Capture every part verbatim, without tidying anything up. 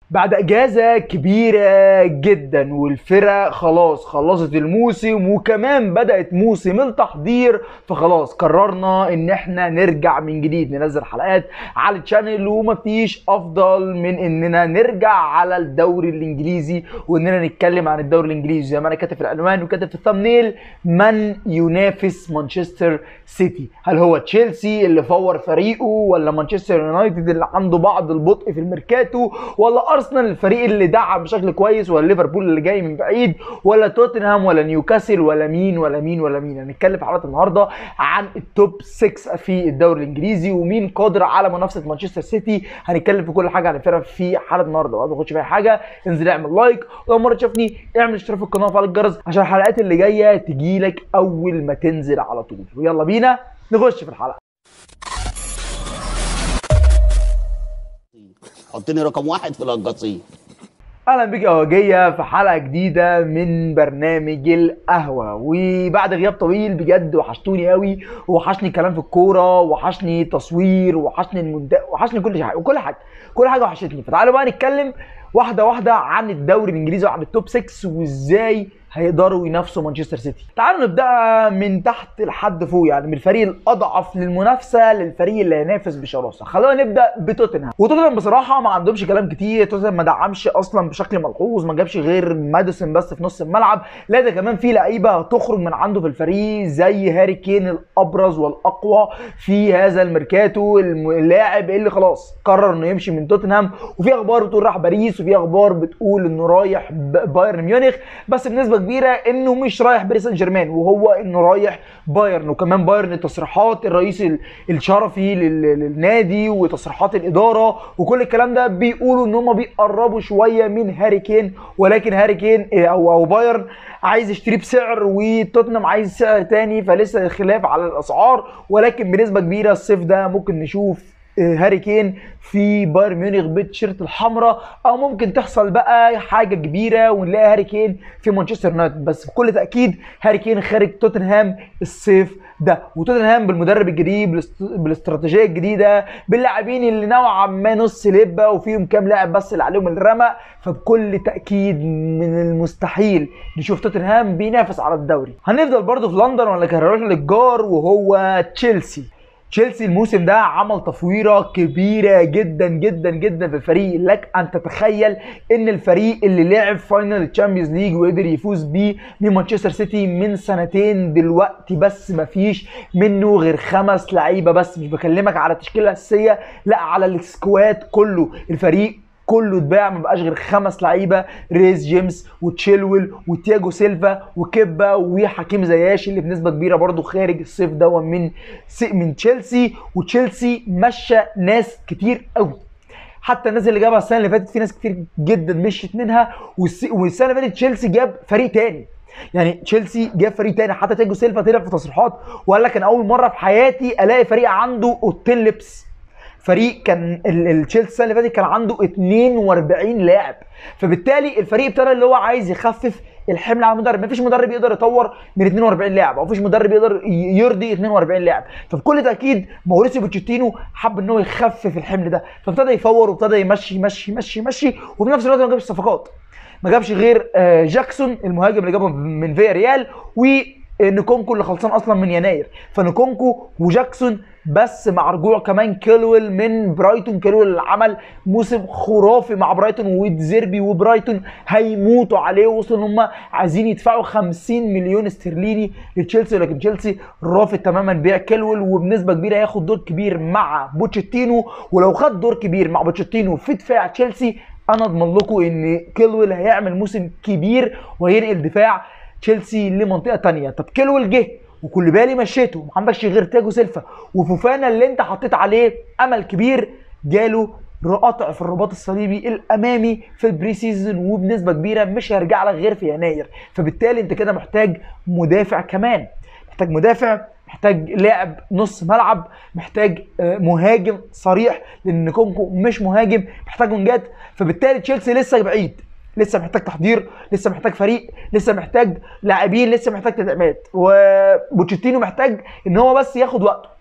بعد اجازه كبيره جدا والفرق خلاص خلصت الموسم وكمان بدات موسم التحضير، فخلاص قررنا ان احنا نرجع من جديد ننزل حلقات على الشانل، ومفيش افضل من اننا نرجع على الدوري الانجليزي واننا نتكلم عن الدوري الانجليزي زي ما انا كاتب في العنوان وكاتب في الثامنيل: من ينافس مانشستر سيتي؟ هل هو تشيلسي اللي فور فريقه، ولا مانشستر يونايتد اللي عنده بعض البطء في الميركاتو، ولا ارسنال الفريق اللي دعم بشكل كويس، ولا ليفربول اللي جاي من بعيد، ولا توتنهام، ولا نيوكاسل، ولا مين ولا مين ولا مين؟ هنتكلم في حلقه النهارده عن التوب ستة في الدوري الانجليزي ومين قادر على منافسه مانشستر سيتي. هنتكلم في كل حاجه عن الفرق في حلقه النهارده. وقبل ما نخش في اي حاجه انزل اعمل لايك، ولو مره تشوفني اعمل اشتراك في القناه وفعل الجرس عشان الحلقات اللي جايه تجيلك اول ما تنزل على طول. ويلا بينا نخش في الحلقه. حطني رقم واحد في القصيم. اهلا بيك يا وجيه في حلقه جديده من برنامج القهوه. وبعد غياب طويل بجد وحشتوني قوي، وحشني كلام في الكوره، وحشني تصوير، وحشني المنتخب، وحشني كل حاجه وكل حاجه كل حاجه وحشتني. فتعالوا بقى نتكلم واحده واحده عن الدوري الانجليزي وعن التوب ستة وازاي هيقدروا ينافسوا مانشستر سيتي. تعالوا نبدا من تحت لحد فوق، يعني من الفريق الاضعف للمنافسه للفريق اللي هينافس بشراسه. خلونا نبدا بتوتنهام. وتوتنهام بصراحه ما عندهمش كلام كتير. توتنهام ما دعمش اصلا بشكل ملحوظ، ما جابش غير ماديسون بس في نص الملعب، لا ده كمان في لعيبه تخرج من عنده في الفريق زي هاري كين الابرز والاقوى في هذا الميركاتو، اللاعب اللي خلاص قرر انه يمشي من توتنهام. وفي اخبار بتقول راح باريس، وفي اخبار بتقول انه رايح بايرن ميونخ، بس بنسبه كبيره انه مش رايح باريس سان جيرمان وهو انه رايح بايرن. وكمان بايرن التصريحات الرئيس الشرفي للنادي وتصريحات الاداره وكل الكلام ده بيقولوا ان هم بيقربوا شويه من هاري كين، ولكن هاري كين او او بايرن عايز يشتريه بسعر وتوتنهام عايز سعر تاني، فلسه خلاف على الاسعار. ولكن بنسبه كبيره الصيف ده ممكن نشوف هاري كين في بايرن ميونخ بالتيشيرت الحمراء، او ممكن تحصل بقى حاجه كبيره ونلاقي هاري كين في مانشستر يونايتد. بس بكل تاكيد هاري كين خارج توتنهام الصيف ده، وتوتنهام بالمدرب الجديد بالاستراتيجيه الجديده باللاعبين اللي نوعا ما نص لبه وفيهم كام لاعب بس اللي عليهم الرمق، فبكل تاكيد من المستحيل نشوف توتنهام بينافس على الدوري. هنفضل برضه في لندن ولا كهروش للجار وهو تشيلسي. تشيلسي الموسم ده عمل تفويره كبيره جدا جدا جدا في الفريق. لك ان تتخيل ان الفريق اللي لعب فاينل الشامبيونز ليج وقدر يفوز بيه بمانشستر سيتي من سنتين دلوقتي بس ما فيش منه غير خمس لعيبه بس. مش بكلمك على التشكيله الاساسيه، لا على السكواد كله. الفريق كله اتباع، ما بقاش غير خمس لعيبه: ريس جيمس وتشيلويل وتياجو سيلفا وكيبا وحكيم زياش اللي بنسبه كبيره برضو خارج الصيف ده من من تشيلسي. وتشيلسي مشى ناس كتير قوي، حتى الناس اللي جابها السنه اللي فاتت في ناس كتير جدا مشيت منها، والسنه اللي فاتت تشيلسي جاب فريق تاني. يعني تشيلسي جاب فريق تاني، حتى تياجو سيلفا طلع في تصريحات وقال لك انا اول مره في حياتي الاقي فريق عنده اوضتين لبس. فريق كان التشيلسي السنه اللي فاتت كان عنده اتنين واربعين لاعب، فبالتالي الفريق ابتدى اللي هو عايز يخفف الحمل على المدرب. مفيش مدرب يقدر يطور من اتنين واربعين لاعب، او مفيش مدرب يقدر يرضي اتنين واربعين لاعب. فبكل تاكيد ماوريسيو بوتشيتينو حب ان هو يخفف الحمل ده، فابتدى يفور وابتدى يمشي يمشي يمشي يمشي وفي نفس الوقت ما جابش صفقات. ما جابش غير جاكسون المهاجم اللي جابه من فيا ريال، و نكونكو اللي خلصان اصلا من يناير. فنكونكو وجاكسون بس مع رجوع كمان كيلويل من برايتون. كيلويل اللي عمل موسم خرافي مع برايتون، ودزيربي وبرايتون هيموتوا عليه، وصلوا ان هم عايزين يدفعوا خمسين مليون استرليني لتشيلسي، ولكن تشيلسي رافض تماما بيع كيلويل، وبنسبه كبيره هياخد دور كبير مع بوتشيتينو. ولو خد دور كبير مع بوتشيتينو في دفاع تشيلسي انا اضمن لكم ان كيلويل هيعمل موسم كبير وهينقل دفاع تشيلسي لمنطقه ثانيه. طب كيلويل جه وكل بالي مشيته، ما عندكش غير تياجو سيلفا وفوفانا اللي انت حطيت عليه امل كبير، جاله قطع في الرباط الصليبي الامامي في البري سيزون، وبنسبه كبيره مش هيرجع لك غير في يناير. فبالتالي انت كده محتاج مدافع كمان، محتاج مدافع، محتاج لاعب نص ملعب، محتاج مهاجم صريح لان كونكو مش مهاجم، محتاج ونجات. فبالتالي تشيلسي لسه بعيد، لسه محتاج تحضير، لسه محتاج فريق، لسه محتاج لاعبين، لسه محتاج تدعيمات. وبوتشيتينو محتاج ان هو بس ياخد وقته.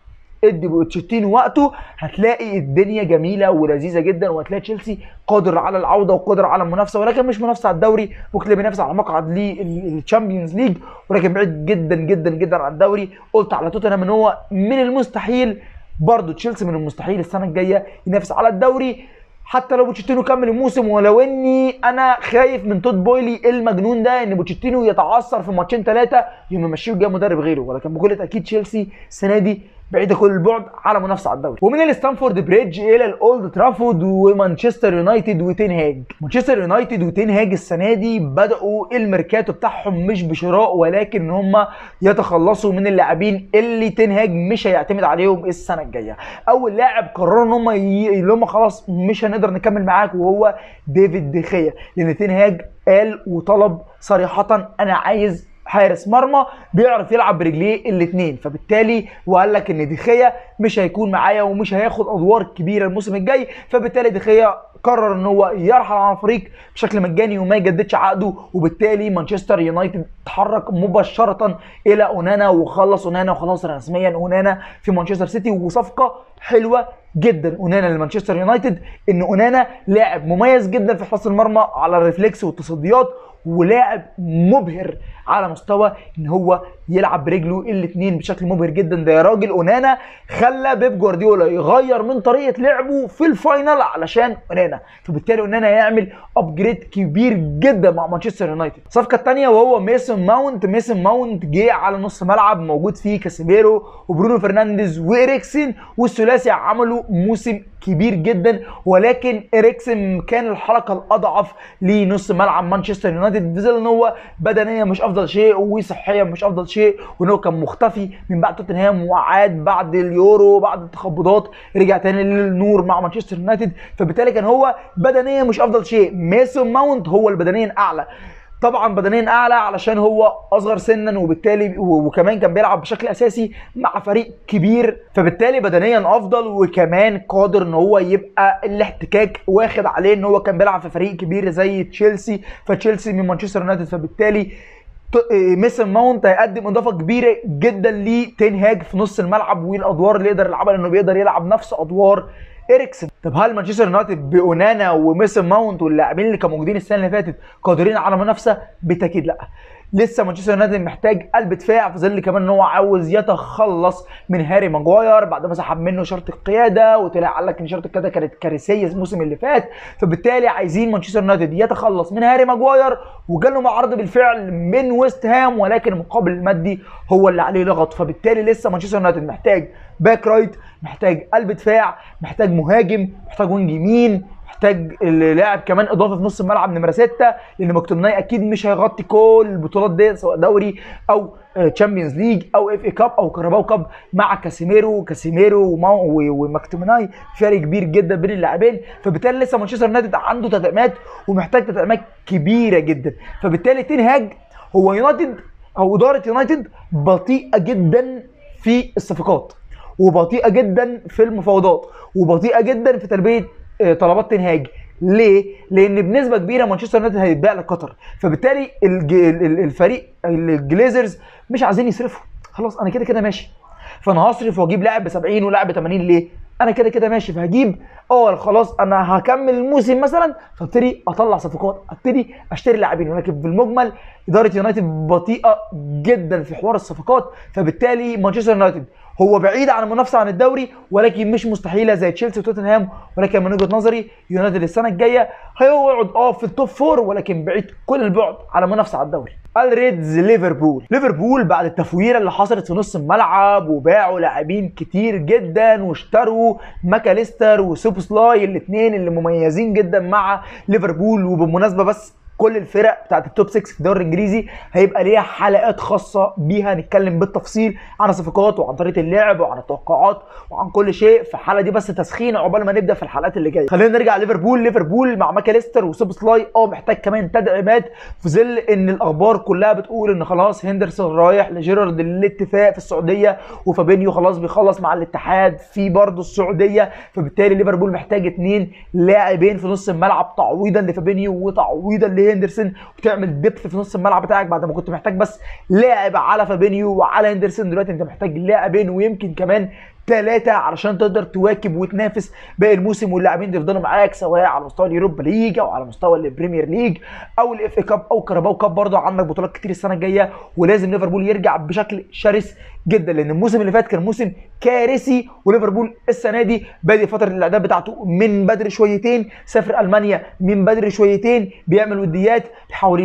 ادي بوتشيتينو وقته، هتلاقي الدنيا جميله ولذيذه جدا، وهتلاقي تشيلسي قادر على العوده وقادر على المنافسه، ولكن مش منافسه على الدوري، ممكن بينافس على مقعد للتشامبيونز ليج، ولكن بعيد جدا جدا جدا عن الدوري. قلت على توتنهام ان هو من المستحيل، برضه تشيلسي من المستحيل السنه الجايه ينافس على الدوري حتى لو بوتشيتينو كمل الموسم. ولو اني انا خايف من تود بويلي المجنون ده ان بوتشيتينو يتعثر في ماتشين ثلاثه يوم يمشيه ويجيب مدرب غيره، ولكن بكل تاكيد تشيلسي السنه دي بعيده كل البعد على منافسه على الدوري. ومن الستانفورد بريدج الى الاولد ترافورد ومانشستر يونايتد وتين هاج. مانشستر يونايتد وتين هاج السنه دي بداوا الميركاتو بتاعهم مش بشراء، ولكن هم يتخلصوا من اللاعبين اللي تين هاج مش هيعتمد عليهم السنه الجايه. اول لاعب قرروا ان هم ي... اللي هم خلاص مش هنقدر نكمل معاك، وهو ديفيد دخيا، لان تين هاج قال وطلب صريحه انا عايز حارس مرمى بيعرف يلعب برجليه الاثنين، فبالتالي وقال لك ان دخيا مش هيكون معايا ومش هياخد ادوار كبيره الموسم الجاي، فبالتالي دخيا قرر ان هو يرحل عن الفريق بشكل مجاني وما يجددش عقده، وبالتالي مانشستر يونايتد تحرك مباشره الى اونانا وخلص اونانا وخلاص رسميا اونانا في مانشستر سيتي، وصفقه حلوه جدا اونانا لمانشستر يونايتد. ان اونانا لاعب مميز جدا في حراسه المرمى على الريفلكس والتصديات، ولاعب مبهر على مستوى ان هو يلعب برجله الاثنين بشكل مبهر جدا. ده يا راجل اونانا خلى بيب جوارديولا يغير من طريقه لعبه في الفاينل علشان اونانا، فبالتالي اونانا هيعمل ابجريد كبير جدا مع مانشستر يونايتد. الصفقه الثانيه وهو ميسون ماونت. ميسون ماونت جه على نص ملعب موجود فيه كاسيميرو وبرونو فرنانديز وإريكسن، والثلاثي عملوا موسم كبير جدا، ولكن إريكسن كان الحلقه الاضعف لنص ملعب مانشستر يونايتد، في ظل ان هو بدنيا مش افضل شيء وصحيا مش افضل شيء، وان هو كان مختفي من بعد توتنهام وعاد بعد اليورو بعد التخبطات رجع تاني للنور مع مانشستر يونايتد، فبالتالي كان هو بدنيا مش افضل شيء. ميسون ماونت هو البدنيا اعلى، طبعا بدنيا اعلى علشان هو اصغر سنا، وبالتالي وكمان كان بيلعب بشكل اساسي مع فريق كبير، فبالتالي بدنيا افضل، وكمان قادر ان هو يبقى الاحتكاك واخد عليه ان هو كان بيلعب في فريق كبير زي تشيلسي، فتشيلسي من مانشستر يونايتد، فبالتالي ميسون ماونت هيقدم اضافه كبيره جدا لتين هاج في نص الملعب والادوار اللي يقدر يلعبها، لانه بيقدر يلعب نفس ادوار إريكسن. طب هل مانشستر يونايتد باونانا وميسون ماونت واللاعبين اللي كانوا موجودين السنه اللي فاتت قادرين على منافسه؟ بالتاكيد لا. لسه مانشستر يونايتد محتاج قلب دفاع، في ظل كمان ان هو عاوز يتخلص من هاري ماجواير بعد ما سحب منه شرط القياده، وطلع قال لك ان شرط القياده كانت كارثيه الموسم اللي فات، فبالتالي عايزين مانشستر يونايتد يتخلص من هاري ماجواير، وجاله عرض بالفعل من ويست هام، ولكن المقابل المادي هو اللي عليه لغط، فبالتالي لسه مانشستر يونايتد محتاج باك رايت، محتاج قلب دفاع، محتاج مهاجم، محتاج وينج يمين، محتاج لاعب كمان اضافه في نص الملعب نمره ستة، لان مكتومناي اكيد مش هيغطي كل البطولات دي سواء دوري او تشامبيونز ليج او اف اي كاب او كاراباو كاب مع كاسيميرو كاسيميرو ومكتومناي، فرق كبير جدا بين اللاعبين، فبالتالي لسه مانشستر يونايتد عنده تدعيمات ومحتاج تدعيمات كبيره جدا، فبالتالي تين هاج هو يونايتد او اداره يونايتد بطيئه جدا في الصفقات، وبطيئه جدا في المفاوضات، وبطيئه جدا في تلبيه طلبات تين هاج. ليه؟ لان بنسبه كبيره مانشستر يونايتد هيتباع لقطر، فبالتالي الفريق الجليزرز مش عايزين يصرفوا، خلاص انا كده كده ماشي، فانا هصرف واجيب لاعب ب سبعين ولاعب ب ثمانين ليه؟ انا كده كده ماشي، فهجيب اه خلاص انا هكمل الموسم مثلا، فابتدي اطلع صفقات، ابتدي اشتري لاعبين، ولكن بالمجمل اداره يونايتد بطيئه جدا في حوار الصفقات، فبالتالي مانشستر يونايتد هو بعيد عن المنافسه عن الدوري، ولكن مش مستحيله زي تشيلسي وتوتنهام، ولكن من وجهه نظري يونايتد السنه الجايه هيقعد اه في التوب فور، ولكن بعيد كل البعد على منافسه على الدوري. الريدز ليفربول. ليفربول بعد التفويره اللي حصلت في نص الملعب وباعوا لاعبين كتير جدا واشتروا ماكاليستر وسوبوسلاي الاثنين اللي مميزين جدا مع ليفربول، وبالمناسبه بس كل الفرق بتاعت التوب ستة في الدوري الانجليزي هيبقى ليها حلقات خاصه بيها نتكلم بالتفصيل عن الصفقات وعن طريقه اللعب وعن التوقعات وعن كل شيء في الحلقه دي، بس تسخين عقبال ما نبدا في الحلقات اللي جايه. خلينا نرجع ليفربول. ليفربول مع ماكاليستر وسوبوسلاي اه محتاج كمان تدعيمات، في ظل ان الاخبار كلها بتقول ان خلاص هندرسون رايح لجيرارد للاتفاق في السعوديه، وفابينيو خلاص بيخلص مع الاتحاد في برضه السعوديه، فبالتالي ليفربول محتاج اثنين لاعبين في نص الملعب تعويضا لفابينيو وتعويضا هندرسون، وتعمل دبث في نص الملعب بتاعك بعد ما كنت محتاج بس لاعب على فابينيو وعلى هندرسون، دلوقتي انت محتاج لاعبين ويمكن كمان ثلاثة علشان تقدر تواكب وتنافس باقي الموسم، واللاعبين اللي يفضلوا معاك سواء على مستوى اليوروبا ليج او على مستوى البريمير ليج او الاف اي كاب او كاراباو كاب. برضه عندك بطولات كتير السنه الجايه، ولازم ليفربول يرجع بشكل شرس جدا، لان الموسم اللي فات كان موسم كارثي، وليفربول السنه دي بادئ فتره الاعداد بتاعته من بدري شويتين، سافر المانيا من بدري شويتين، بيعمل وديات، بيحاول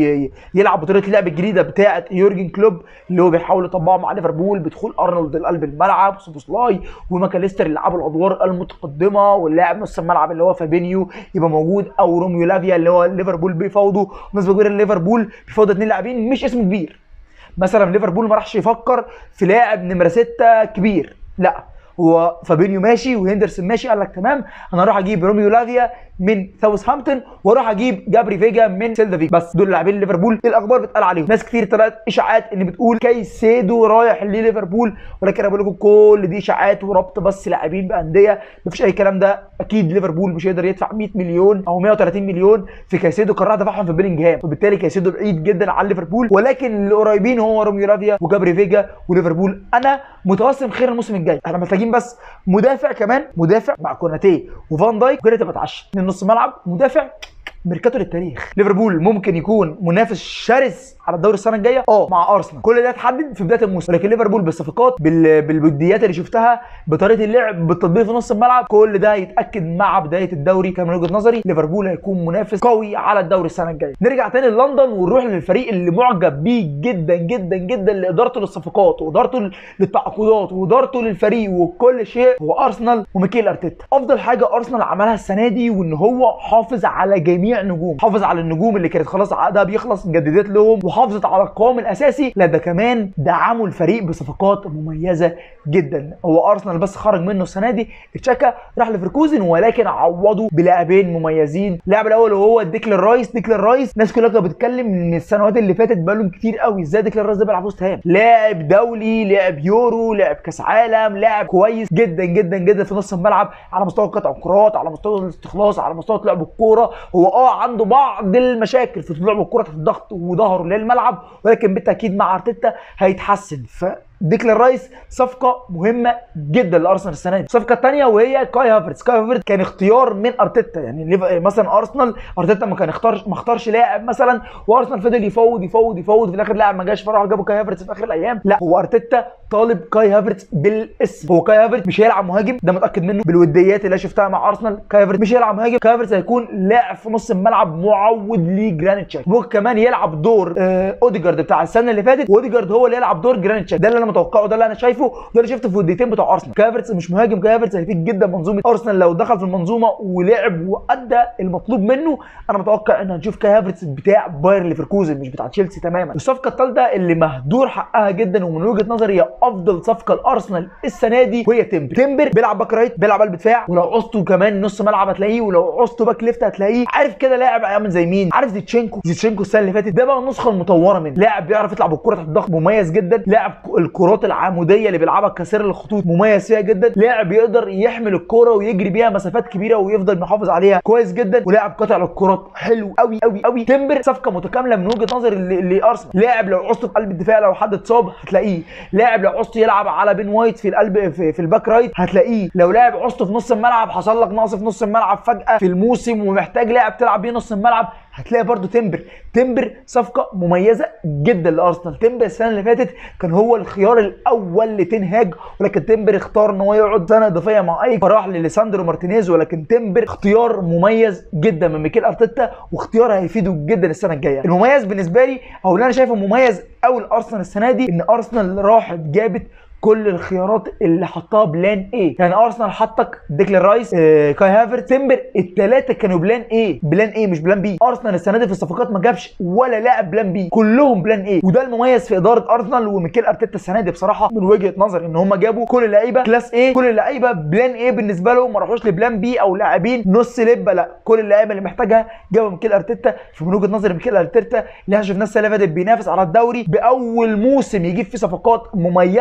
يلعب بطريقه اللعب الجديده بتاعه يورجن كلوب اللي هو بيحاول يطبقها مع ليفربول، بدخول ارنولد لقلب الملعب، سوبوسلاي وماكاليستر اللي لعبوا الادوار المتقدمه، واللاعب نص الملعب اللي هو فابينيو يبقى موجود، او روميو لافيا اللي هو ليفربول بيفاوضه. نسبه كبيره ليفربول بيفاوض اثنين لاعبين مش اسم كبير. مثلا ليفربول ما راحش يفكر في لاعب نمره ستة كبير، لا، هو فابينيو ماشي وهندرسون ماشي، قال لك تمام انا اروح اجيب روميو لافيا من ساوثهامبتون واروح اجيب جابري فيجا من سيلتا فيجو. بس دول لاعبين ليفربول الاخبار بتقال عليهم. ناس كتير طلعت اشاعات ان بتقول كايسيدو رايح لليفربول، ولكن انا بقول لكم كل دي اشاعات وربط بس لاعبين بانديه، مفيش اي كلام ده. اكيد ليفربول مش هيقدر يدفع مية مليون او مية وتلاتين مليون في كايسيدو، كان راح دفعهم في بيلينجهام، وبالتالي كايسيدو بعيد جدا عن ليفربول، ولكن اللي قريبين هو روميو لافيا وجابري فيجا وليفربول. انا متوسم خير الموسم الجاي، احنا محتاجين بس مدافع كمان، مدافع مع كوناتيه وفان دايك وكده تبقى اتعشى من نص ملعب، مدافع ميركاتو للتاريخ. ليفربول ممكن يكون منافس شرس على الدوري السنه الجايه اه مع ارسنال، كل ده اتحدد في بدايه الموسم، لكن ليفربول بالصفقات بال... بالوديات اللي شفتها بطريقه اللعب بالتطبيق في نص الملعب، كل ده يتاكد مع بدايه الدوري. كان من وجهه نظري ليفربول هيكون منافس قوي على الدوري السنه الجايه. نرجع تاني للندن ونروح للفريق اللي معجب بيه جدا جدا جدا لادارته للصفقات وادارته للتعاقدات وادارته للفريق وكل شيء، هو ارسنال وميكيل ارتيتا. افضل حاجه ارسنال عملها السنه دي وان هو حافظ على جميع نجوم، حافظ على النجوم اللي كانت خلاص عقدها بيخلص جددت لهم، وحافظت على القوام الاساسي، لا ده كمان دعموا الفريق بصفقات مميزه جدا. هو ارسنال بس خرج منه السنه دي تشاكا راح لفركوزن، ولكن عوضوا بلاعبين مميزين. اللاعب الاول وهو ديكلان رايس. ديكلان رايس ناس كلها كانت بتتكلم من السنوات اللي فاتت بقالهم كتير قوي ازاي ديكلان رايس ده بيلعب وسط هام، لاعب دولي، لاعب يورو، لاعب كاس عالم، لاعب كويس جدا جدا جدا في نص الملعب على مستوى قطع الكرات، على مستوى الاستخلاص، على مستوى لعب الكوره. هو اه عنده بعض المشاكل في لعب الكوره تحت الضغط وظهره للملعب، ولكن بالتاكيد مع ارتيتا هيتحسن. ف ديكلان رايس صفقه مهمه جدا لارسنال السنه دي. الصفقه الثانيه وهي كاي هافرتز. كاي هافرتز كان اختيار من ارتيتا، يعني مثلا ارسنال ارتيتا ما كان اختار ما اختارش لاعب مثلا وارسنال فضل يفوض يفوض يفوض في الاخر لاعب ما جاش فراحوا جابوا كاي هافرتز في اخر الايام. لا، هو ارتيتا طالب كاي هافرتز بالاسم. هو كاي هافرتز مش هيلعب مهاجم، ده متاكد منه بالوديات اللي شفتها مع ارسنال. كاي هافرتز مش هيلعب مهاجم، كاي هافرتز هيكون لاعب في نص الملعب معود لجرانيت تشاك، ممكن كمان يلعب دور آه اوديجارد بتاع السنه اللي فاتت، واوديجارد هو اللي يلعب دور جرانيت تشاك. ده اللي انا متوقعه، ده اللي انا شايفه، ده اللي شفته في الوديتين بتوع ارسنال. كاي هافرتز مش مهاجم، كاي هافرتز هيفيد جدا منظومه ارسنال لو دخل في المنظومه ولعب وادى المطلوب منه. انا متوقع ان هنشوف كاي هافرتز بتاع باير ليفركوزن مش بتاع تشيلسي تماما. الصفقه الثالثه اللي مهدور حقها جدا ومن وجهه نظري هي افضل صفقه لارسنال السنه دي وهي تمبر. تمبر بيلعب باك رايت، بيلعب قلب دفاع، ولو عوزته كمان نص ملعب هتلاقيه، ولو عوزته باك ليفت هتلاقيه. عارف كده لاعب عامل زي مين؟ عارف زيتشينكو. زيتشينكو السنه اللي فاتت ده بقى النسخه المطوره منه، لاعب بيعرف يطلع بالكره تحت الضغط مميز جدا، لاعب الكرات العموديه اللي بيلعبها كسر الخطوط مميز فيها جدا، لاعب يقدر يحمل الكره ويجري بيها مسافات كبيره ويفضل محافظ عليها كويس جدا، ولاعب قاطع للكرات حلو قوي قوي قوي. تمبر صفقه متكامله من وجهه نظري لارسنال. لاعب لو عوزته في قلب الدفاع لو حد اتصاب هتلاقيه، لاعب لو عوزته يلعب على بين وايت في القلب في, في الباك رايت هتلاقيه، لو لاعب عوزته في نص الملعب حصل لك نقص في نص الملعب فجاه في الموسم ومحتاج لاعب تلعب بيه نص الملعب هتلاقي برده تمبر. تمبر صفقه مميزه جدا لارسنال. تمبر السنه اللي فاتت كان هو الخيار الاول لتنهاج، ولكن تمبر اختار ان هو يقعد سنه اضافيه مع ايك فراح لليساندرو مارتينيز، ولكن تمبر اختيار مميز جدا من ميكيل ارتيتا واختيار هيفيده جدا السنه الجايه. المميز بالنسبه لي او اللي انا شايفه مميز قوي لارسنال السنه دي ان ارسنال راحت جابت كل الخيارات اللي حطها بلان ايه. يعني ارسنال حطك ديكلان رايس، آه، كاي هافرتز، تمبر، الثلاثه كانوا بلان ايه، بلان ايه مش بلان بي. ارسنال السنه دي في الصفقات ما جابش ولا لاعب بلان بي، كلهم بلان ايه، وده المميز في اداره ارسنال وميكيل ارتيتا السنه دي بصراحه من وجهه نظري ان هم جابوا كل اللعيبه كلاس ايه، كل اللعيبه بلان ايه بالنسبه لهم، ما راحوش لبلان بي او لاعبين نص لبه، لا كل اللعيبه اللي محتاجها جابوا ميكيل ارتيتا. فمن وجهه نظري ميكيل ارتيتا اللي احنا شفناه السنه اللي فاتت بينافس على الدوري باول موسم يجيب فيه صفقات مميزه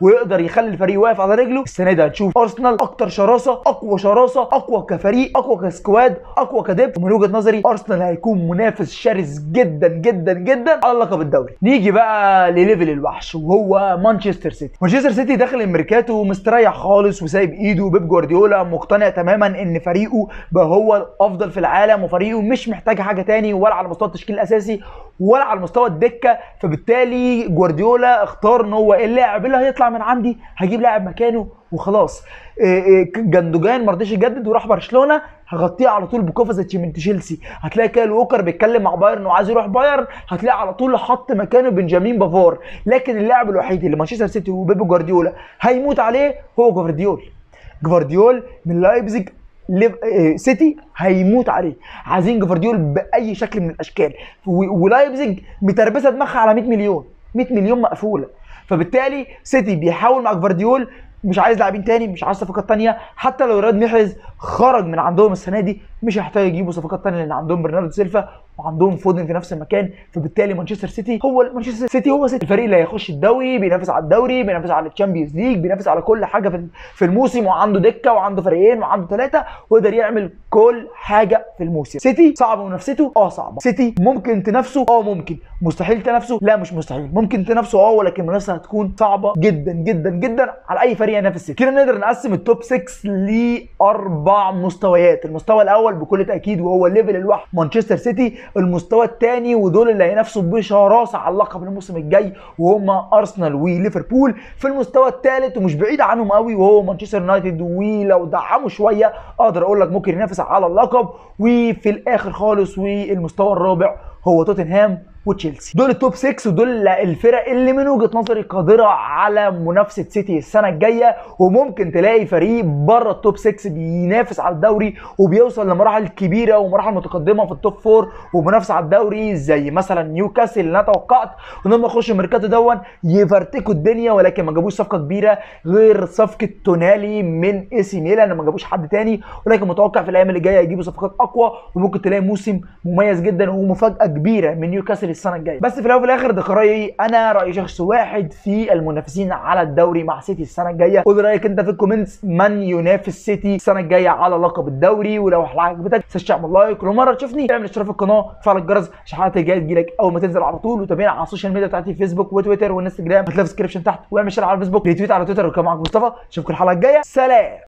ويقدر يخلي الفريق واقف على رجله. السنه دي هنشوف ارسنال اكتر شراسه، اقوى شراسه، اقوى كفريق، اقوى كسكواد، اقوى كدب. ومن وجهه نظري ارسنال هيكون منافس شرس جدا جدا جدا على لقب الدوري. نيجي بقى لليفل الوحش وهو مانشستر سيتي. مانشستر سيتي داخل الميركاتو مستريح خالص وسايب ايده. بيب جوارديولا مقتنع تماما ان فريقه بقى هو الافضل في العالم، وفريقه مش محتاج حاجه تاني ولا على مستوى التشكيل الاساسي ولا على مستوى الدكه. فبالتالي جوارديولا اختار ان هو اللاعب اللي هيطلع من عندي هجيب لاعب مكانه وخلاص. جندوجان ما رضيش يجدد وراح برشلونه، هغطيه على طول بكوفازيتش من تشيلسي. هتلاقي كايل ووكر بيتكلم مع بايرن وعايز يروح بايرن، هتلاقي على طول حط مكانه بنجامين بافار. لكن اللاعب الوحيد اللي مانشستر سيتي وبيب جوارديولا هيموت عليه هو جوارديول. جوارديول من لايبزيج سيتي هيموت عليه، عايزين جوارديول باي شكل من الاشكال. ولايبزيج متربسه دماغها على مية مليون، مية مليون مقفوله. فبالتالي سيتي بيحاول مع جوارديول، مش عايز لاعبين تاني، مش عايز صفقات تانيه. حتى لو رياض محرز خرج من عندهم السنه دي مش هيحتاجوا يجيبوا صفقات تانيه لان عندهم برناردو سيلفا وعندهم فودن في نفس المكان. فبالتالي مانشستر سيتي هو مانشستر سيتي هو سيتي الفريق اللي هيخش الدوري، بينافس على الدوري، بينافس على الشامبيونز ليج، بينافس على كل حاجه في في الموسم، وعنده دكه وعنده فريقين وعنده ثلاثه ويقدر يعمل كل حاجه في الموسم. سيتي صعبه منافسته، اه صعبه. سيتي ممكن تنافسه، اه ممكن. مستحيل تنافسه، لا مش مستحيل. ممكن تنافسه اه، ولكن المنافسه هتكون صعبه جدا جدا جدا على اي فريق ينافس سيتي. كده نقدر نقسم التوب ستة لاربع مستويات. المستوى الاول بكل تاكيد وهو الليفل الوحش مانشستر سيتي. المستوى الثاني ودول اللي هينافسوا بشراسه على اللقب الموسم الجاي وهم ارسنال وليفربول. في المستوى الثالث ومش بعيد عنهم قوي وهو مانشستر يونايتد، ولو دعموا شويه اقدر اقول لك ممكن ينافس على اللقب. وفي الاخر خالص والمستوى الرابع هو توتنهام وتشيلسي. دول التوب ستة ودول الفرق اللي من وجهه نظري قادره على منافسه سيتي السنه الجايه. وممكن تلاقي فريق بره التوب ستة بينافس على الدوري وبيوصل لمراحل كبيره ومراحل متقدمه في التوب أربعة ومنافسه على الدوري، زي مثلا نيوكاسل اللي انا توقعت ان هم يخشوا الميركاتو دون يفرتكوا الدنيا، ولكن ما جابوش صفقه كبيره غير صفقه تونالي من اي سي ميلان، ما جابوش حد تاني. ولكن متوقع في الايام اللي جايه يجيبوا صفقات اقوى وممكن تلاقي موسم مميز جدا ومفاجاه كبيره من نيوكاسل السنه الجايه. بس في الاول وفي الاخر ده رايي انا، راي شخص واحد في المنافسين على الدوري مع سيتي السنه الجايه. قول رايك انت في الكومنتس، من ينافس سيتي السنه الجايه على لقب الدوري. ولو الحلقه عجبتك ما تنساش تعمل لايك، كل مره تشوفني اعمل اشتراك في القناه وفعل الجرس عشان الحلقات الجايه تجيلك اول ما تنزل على طول. وتابعنا على السوشيال ميديا بتاعتي فيسبوك وتويتر وانستجرام، هتلاقي في الديسكربشن تحت، واعمل شير على الفيسبوك، ريتويت على تويتر. وكمان معاك مصطفى، اشوفكم الحلقه الجايه، سلام.